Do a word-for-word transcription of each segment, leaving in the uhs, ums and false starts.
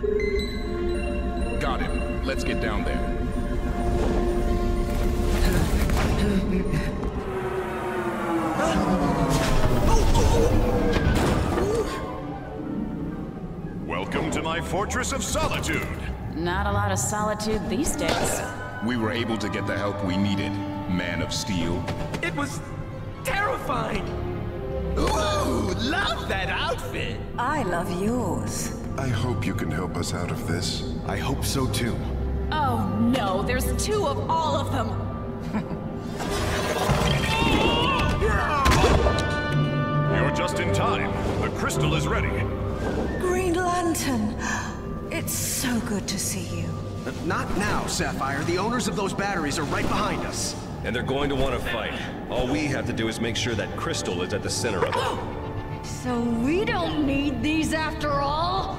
Got him. Let's get down there. Welcome to my fortress of solitude. Not a lot of solitude these days. We were able to get the help we needed, Man of Steel. It was terrifying. Ooh, love that outfit. I love yours. I hope you can help us out of this. I hope so too. Oh no, there's two of all of them. You're just in time. The crystal is ready. Green Lantern. It's so good to see you. Not now, Sapphire. The owners of those batteries are right behind us. And they're going to want to fight. All we have to do is make sure that crystal is at the center of it. So we don't need these after all?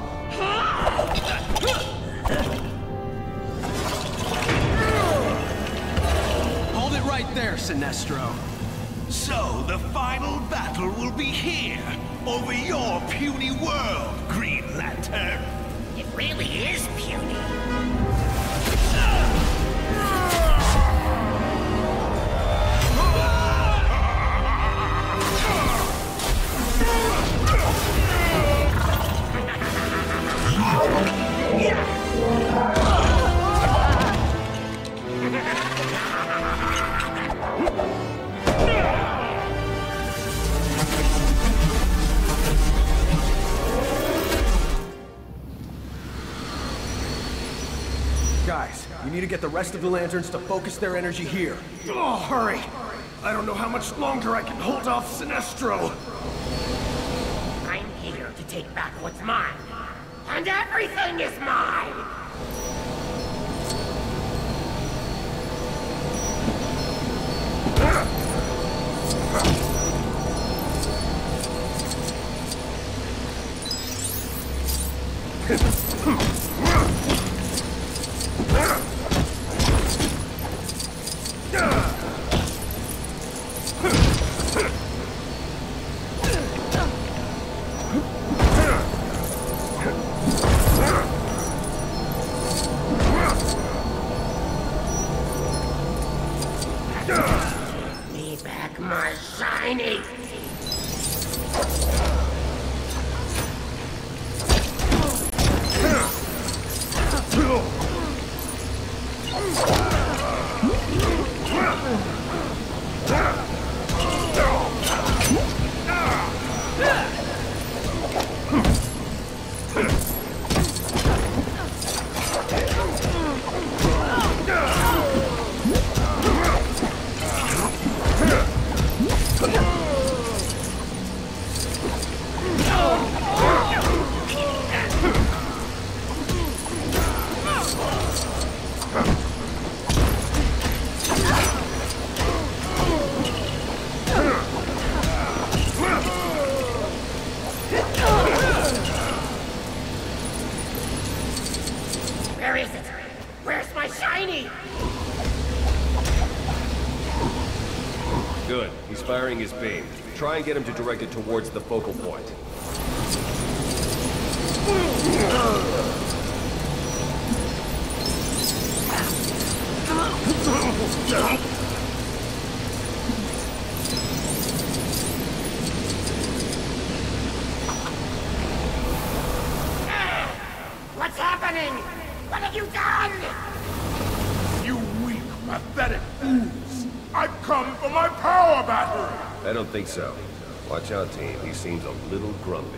Hold it right there, Sinestro. So the final battle will be here, over your puny world, Green Lantern. It really is puny. Guys, you need to get the rest of the lanterns to focus their energy here. Oh, hurry. I don't know how much longer I can hold off Sinestro. I'm here to take back what's mine. And everything is mine! Me back my shiny! Where is it? Where's my shiny? Good. He's firing his beam. Try and get him to direct it towards the focal point. What's happening? What have you done? You weak, pathetic fools! I've come for my power battery! I don't think so. Watch out, team. He seems a little grumpy.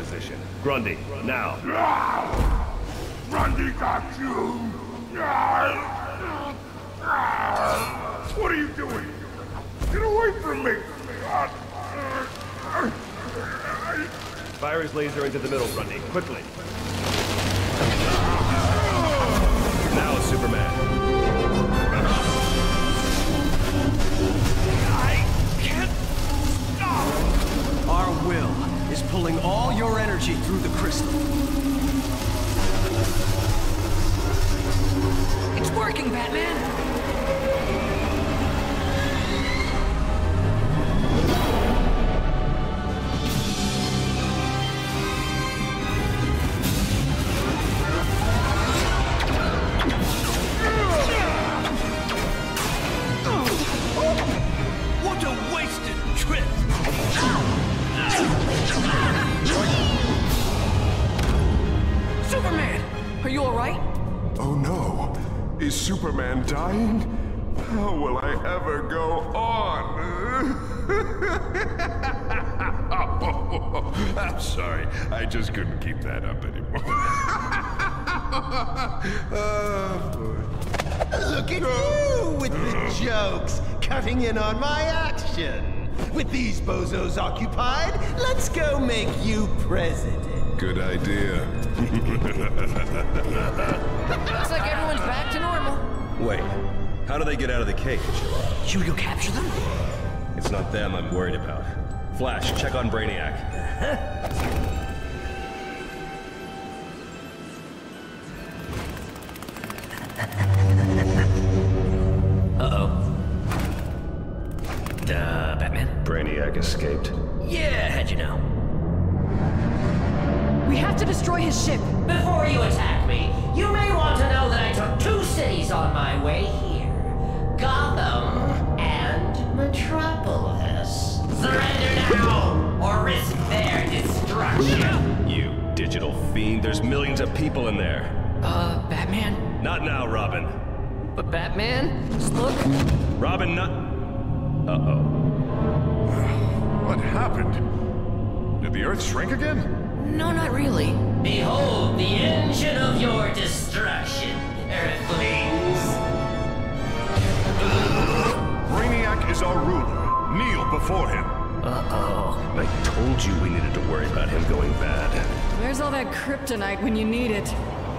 position. Grundy, now. Grundy got you! What are you doing? Get away from me! Fire his laser into the middle, Grundy. Quickly. Now, Superman. I can't stop! Our will is pulling all your energy through the crystal. It's working, Batman! What a wasted trip! Superman! Are you alright? Oh no. Is Superman dying? How will I ever go on? Oh, I'm sorry. I just couldn't keep that up anymore. Oh, boy. Look at you with the jokes, cutting in on my action. With these bozos occupied, let's go make you president. Good idea. Looks like everyone's back to normal. Wait, how do they get out of the cage? Should we go capture them? It's not them I'm worried about. Flash, check on Brainiac. Uh-oh. Uh, Batman? Brainiac escaped. Yeah, how'd you know? We have to destroy his ship. Before you attack me, you may want to know that I took two cities on my way here. Gotham and Metropolis. Surrender now, or risk their destruction. You digital fiend, there's millions of people in there. Uh, Batman? Not now, Robin. But Batman? Just look. Robin, not... Uh-oh. What happened? Did the Earth shrink again? No, not really. Behold the engine of your destruction, Earthlings. Brainiac is our ruler. Kneel before him. Uh-oh. I told you we needed to worry about him going bad. Where's all that kryptonite when you need it?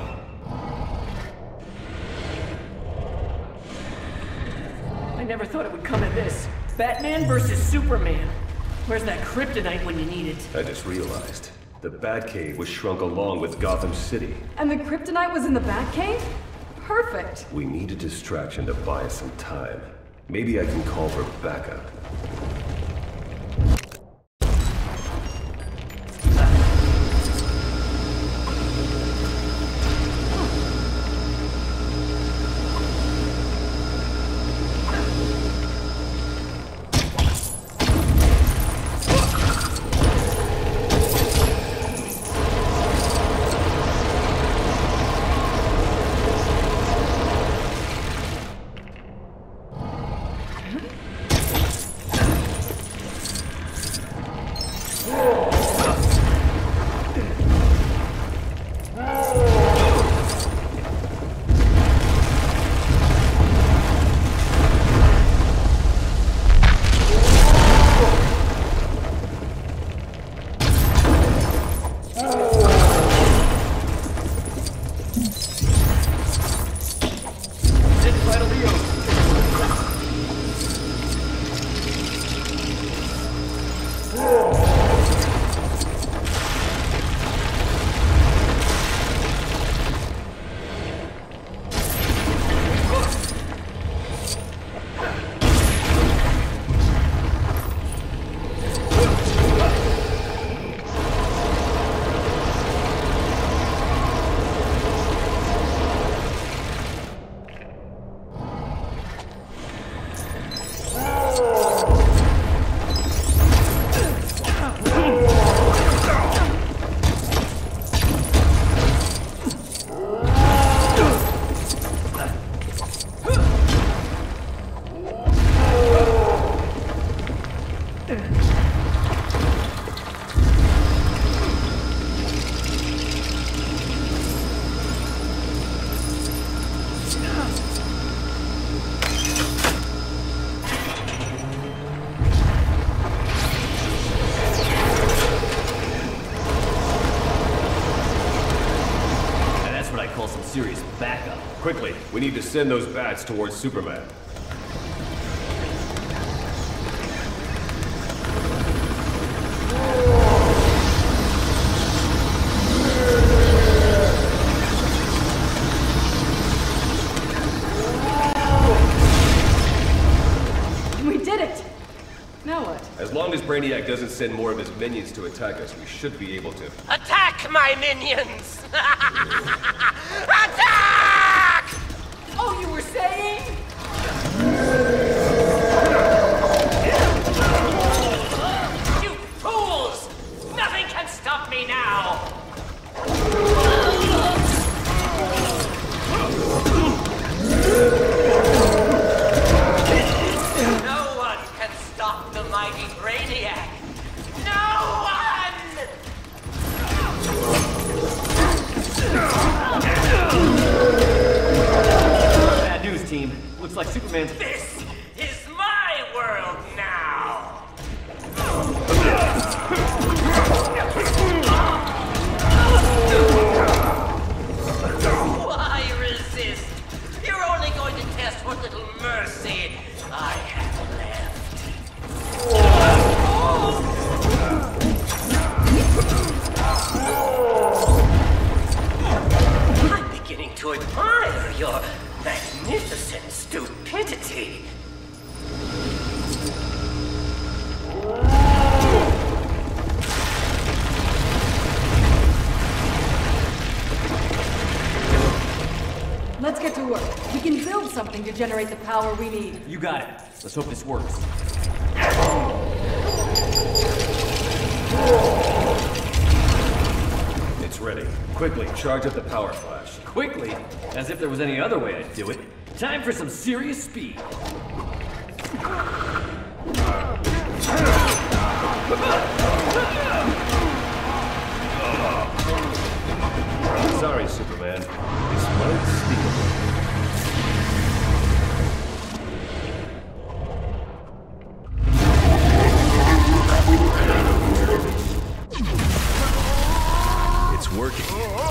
I never thought it would come to this. Batman versus Superman. Where's that kryptonite when you need it? I just realized. The Batcave was shrunk along with Gotham City. And the kryptonite was in the Batcave? Perfect. We need a distraction to buy us some time. Maybe I can call for backup. serious backup. Quickly, we need to send those bats towards Superman. We did it! Now what? As long as Brainiac doesn't send more of his minions to attack us, we should be able to. Attack my minions! Attack! Oh, you were saying? You fools! Nothing can stop me now! No one can stop the mighty Brainiac! No one! Bad news, team. Looks like Superman's... This is my world now! Why resist? You're only going to test what little mercy I have left. I'm beginning to admire your magnificent stupidity. Let's get to work. We can build something to generate the power we need. You got it. Let's hope this works. It's ready. Quickly, charge up the power flash. Quickly? As if there was any other way I'd do it. Time for some serious speed. Sorry, Superman. This might steal. It's working.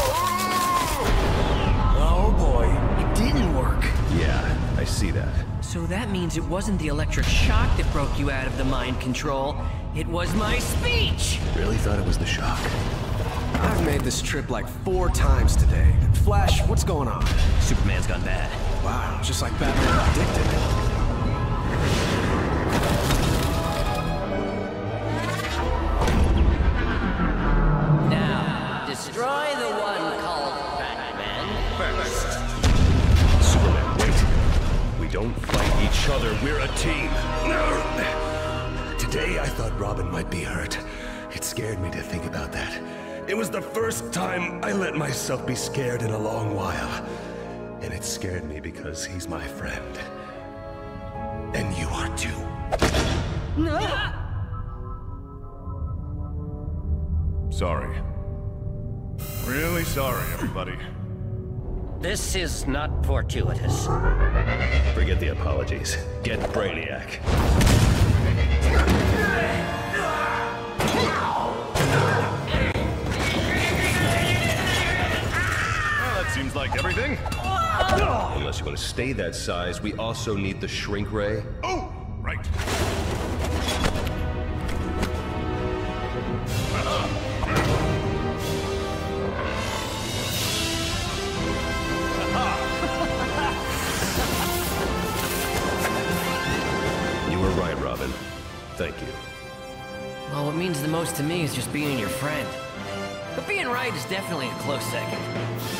Oh boy, it didn't work. Yeah, I see that. So that means it wasn't the electric shock that broke you out of the mind control. It was my speech! Really thought it was the shock. I've made this trip like four times today. Flash, what's going on? Superman's gone bad. Wow, just like Batman predicted. Now, destroy the one called Batman first. Superman, wait! We don't fight each other, we're a team. No! Today I thought Robin might be hurt. It scared me to think about that. It was the first time I let myself be scared in a long while. And it scared me because he's my friend. And you are too. No! Sorry. Really sorry, everybody. This is not fortuitous. Forget the apologies. Get Brainiac. Seems like everything. Unless you want to stay that size, we also need the shrink ray. Oh, right. You were right, Robin. Thank you. Well, what means the most to me is just being your friend. But being right is definitely a close second.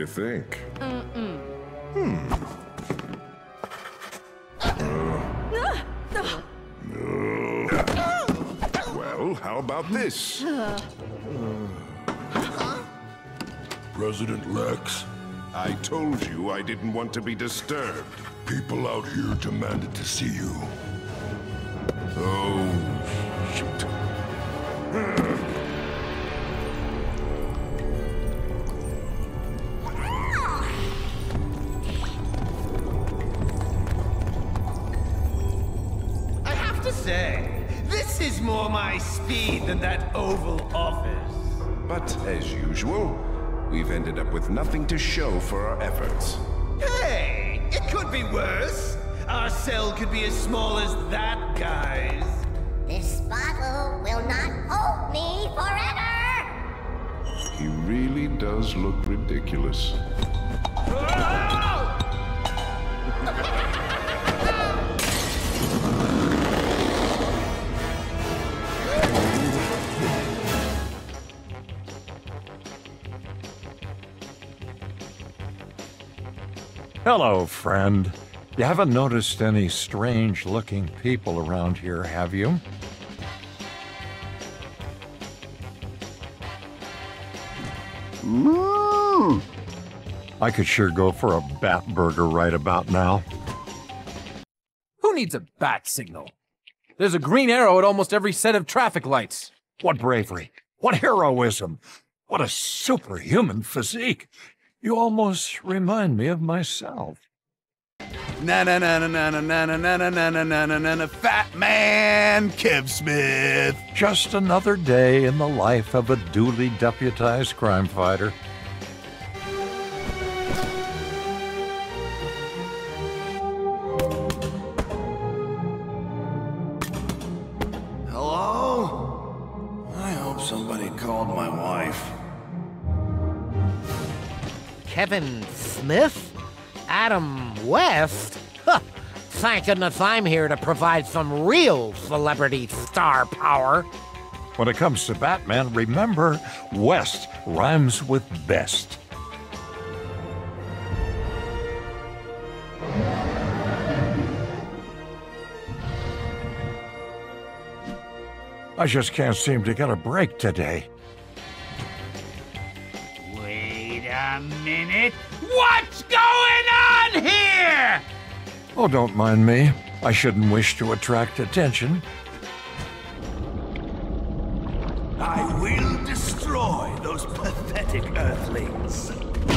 you think? Mm-mm. Hmm. Well, how about this? President Lex? I told you I didn't want to be disturbed. People out here demanded to see you. Oh, shoot. I have to say, this is more my speed than that Oval Office. But as usual, we've ended up with nothing to show for our efforts. Hey, it could be worse. Our cell could be as small as that guy's. This bottle will not hold me forever! He really does look ridiculous. Hello, friend. You haven't noticed any strange-looking people around here, have you? Mm. I could sure go for a bat burger right about now. Who needs a bat signal? There's a green arrow at almost every set of traffic lights. What bravery! What heroism! What a superhuman physique! You almost remind me of myself. Na na na na na na na na na na na na na na na Fat Man Kev Smith. Just another day in the life of a duly deputized crime fighter. Hello? I hope somebody called my wife. Kevin Smith? Adam West? Huh. Thank goodness I'm here to provide some real celebrity star power. When it comes to Batman, remember, West rhymes with best. I just can't seem to get a break today. Wait a minute. What's going on here? Oh, don't mind me. I shouldn't wish to attract attention. I will destroy those pathetic Earthlings.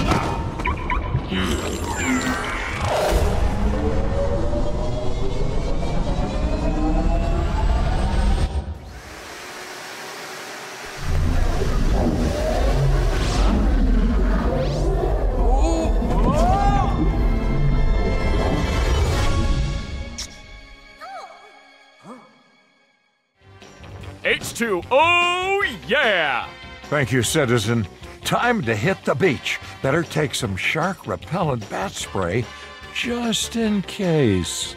H two, oh yeah! Thank you, citizen. Time to hit the beach. Better take some shark repellent bat spray, just in case.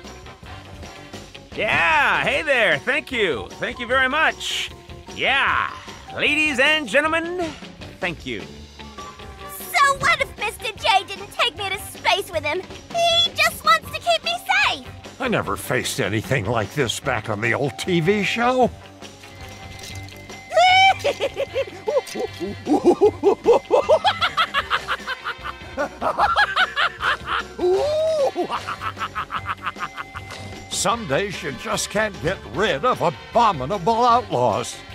Yeah, hey there, thank you. Thank you very much. Yeah, ladies and gentlemen, thank you. So what if Mister J didn't take me to space with him? He just wants to keep me safe! I never faced anything like this back on the old T V show. Some days you just can't get rid of abominable outlaws.